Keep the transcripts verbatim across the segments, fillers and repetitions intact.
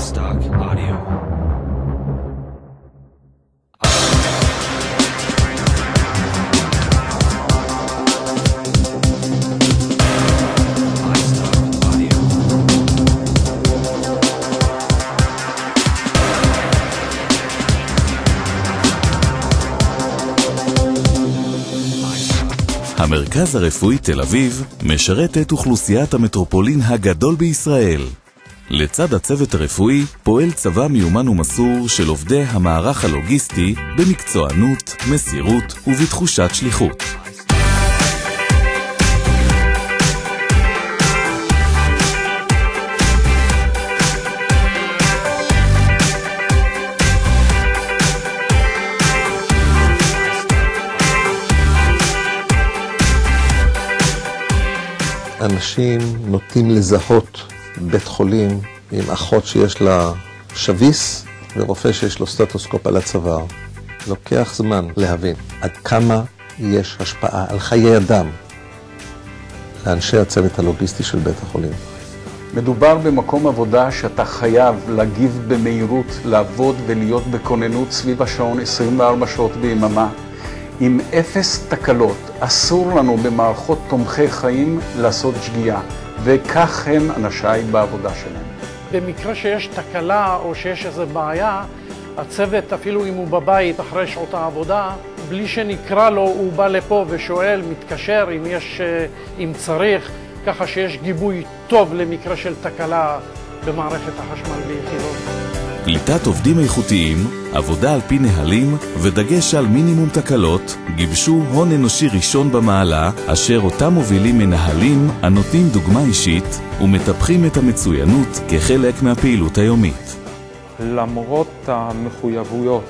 iStock Audio. המרכז הרפואי תל אביב משרת את אוכלוסיית המטרופולין הגדול בישראל. לצד הצוות הרפואי פועל צבא מיומן ומסור של עובדי המערך הלוגיסטי במקצוענות, מסירות ובתחושת שליחות. אנשים נוטים לזהות בית חולים עם אחות שיש לה שביס ורופא שיש לו סטטוסקופ על הצוואר. לוקח זמן להבין עד כמה יש השפעה על חיי אדם לאנשי הצוות הלוגיסטי של בית החולים. מדובר במקום עבודה שאתה חייב להגיב במהירות, לעבוד ולהיות בכוננות סביב השעון עשרים וארבע שעות ביממה. עם אפס תקלות, אסור לנו במערכות תומכי חיים לעשות שגיאה, וכך הם אנשיי בעבודה שלהם. במקרה שיש תקלה או שיש איזו בעיה, הצוות אפילו אם הוא בבית אחרי שעות העבודה, בלי שנקרא לו הוא בא לפה ושואל, מתקשר אם יש, אם צריך, ככה שיש גיבוי טוב למקרה של תקלה במערכת החשמל ביחידות. קליטת עובדים איכותיים, עבודה על פי נהלים ודגש על מינימום תקלות, גיבשו הון אנושי ראשון במעלה, אשר אותם מובילים מנהלים הנותנים דוגמה אישית ומטפחים את המצוינות כחלק מהפעילות היומית. למרות המחויבויות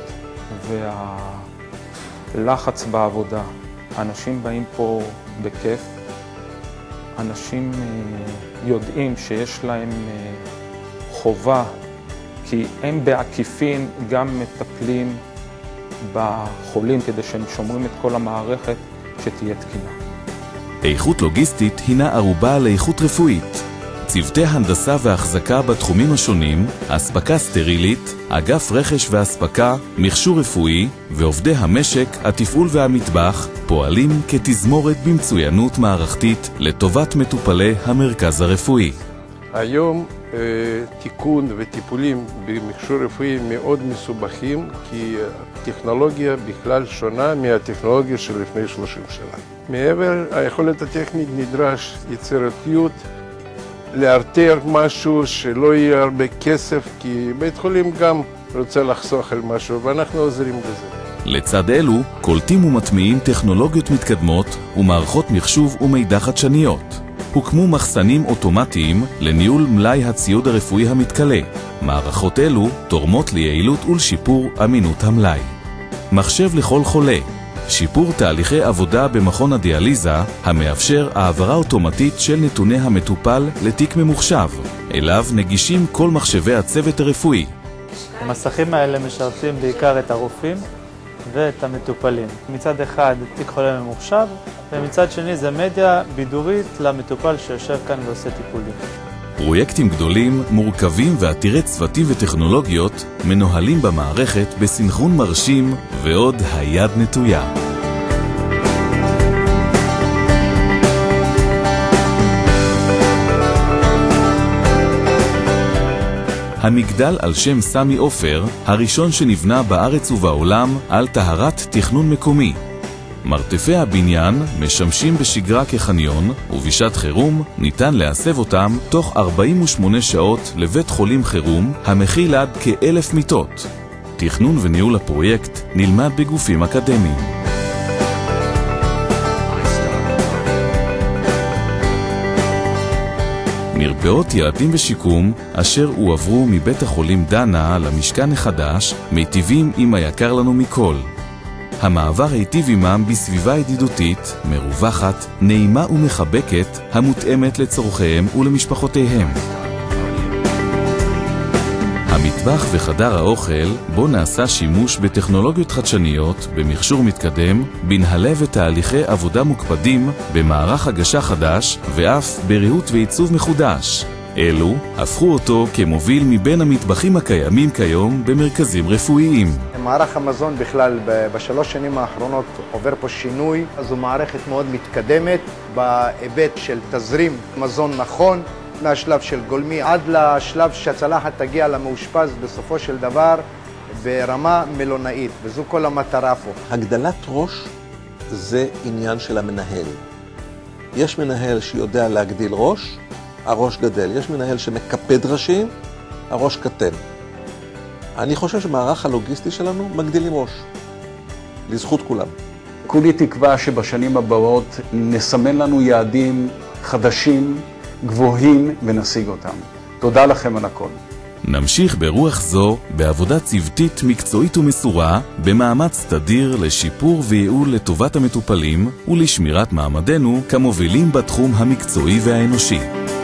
והלחץ בעבודה, אנשים באים פה בכיף, אנשים יודעים שיש להם חובה, כי הם בעקיפין גם מטפלים בחולים כדי שהם שומרים את כל המערכת שתהיה תקינה. איכות לוגיסטית הינה ערובה לאיכות רפואית. צוותי הנדסה והחזקה בתחומים השונים, אספקה סטרילית, אגף רכש והספקה, מכשור רפואי ועובדי המשק, התפעול והמטבח פועלים כתזמורת במצוינות מערכתית לטובת מטופלי המרכז הרפואי. היום תיקון וטיפולים במכשור רפואי מאוד מסובכים, כי הטכנולוגיה בכלל שונה מהטכנולוגיה של לפני שלושים שנה. מעבר היכולת הטכנית נדרש יצירתיות, לארתר משהו שלא יהיה הרבה כסף, כי בית חולים גם רוצה לחסוך על משהו, ואנחנו עוזרים בזה. לצד אלו, קולטים ומטמיעים טכנולוגיות מתקדמות ומערכות מחשוב ומידע חדשניות. הוקמו מחסנים אוטומטיים לניהול מלאי הציוד הרפואי המתכלה. מערכות אלו תורמות ליעילות ולשיפור אמינות המלאי. מחשב לכל חולה. שיפור תהליכי עבודה במכון הדיאליזה המאפשר העברה אוטומטית של נתוני המטופל לתיק ממוחשב. אליו נגישים כל מחשבי הצוות הרפואי. המסכים האלה משרתים בעיקר את הרופאים ואת המטופלים. מצד אחד תיק חולה ממוחשב, ומצד שני זה מדיה בידורית למטופל שיושב כאן ועושה טיפולים. פרויקטים גדולים, מורכבים ועתירי צוותים וטכנולוגיות מנוהלים במערכת בסנכרון מרשים ועוד היד נטויה. המגדל על שם סמי עופר, הראשון שנבנה בארץ ובעולם על טהרת תכנון מקומי. מרתפי הבניין משמשים בשגרה כחניון, ובשעת חירום ניתן להסב אותם תוך ארבעים ושמונה שעות לבית חולים חירום המכיל עד כאלף מיטות. תכנון וניהול הפרויקט נלמד בגופים אקדמיים. מרפאות ילדים ושיקום אשר הועברו מבית החולים דנה למשכן החדש מיטיבים עם היקר לנו מכל. המעבר היטיב עמם בסביבה ידידותית, מרווחת, נעימה ומחבקת, המותאמת לצורכיהם ולמשפחותיהם. המטבח וחדר האוכל, בו נעשה שימוש בטכנולוגיות חדשניות, במכשור מתקדם, בנהלי ותהליכי עבודה מוקפדים, במערך הגשה חדש, ואף בריהוט ועיצוב מחודש. אלו הפכו אותו כמוביל מבין המטבחים הקיימים כיום במרכזים רפואיים. מערך המזון בכלל בשלוש שנים האחרונות עובר פה שינוי, אז זו מערכת מאוד מתקדמת בהיבט של תזרים מזון נכון, מהשלב של גולמי עד לשלב שהצלחת תגיע למאושפז בסופו של דבר ברמה מלונאית, וזו כל המטרה פה. הגדלת ראש זה עניין של המנהל. יש מנהל שיודע להגדיל ראש, הראש גדל. יש מנהל שמקפד ראשים, הראש קטן. אני חושב שמערך הלוגיסטי שלנו מגדילים ראש, לזכות כולם. כולי תקווה שבשנים הבאות נסמן לנו יעדים חדשים, גבוהים, ונשיג אותם. תודה לכם על הכל. נמשיך ברוח זו בעבודה צוותית מקצועית ומסורה, במאמץ תדיר לשיפור וייעול לטובת המטופלים ולשמירת מעמדנו כמובילים בתחום המקצועי והאנושי.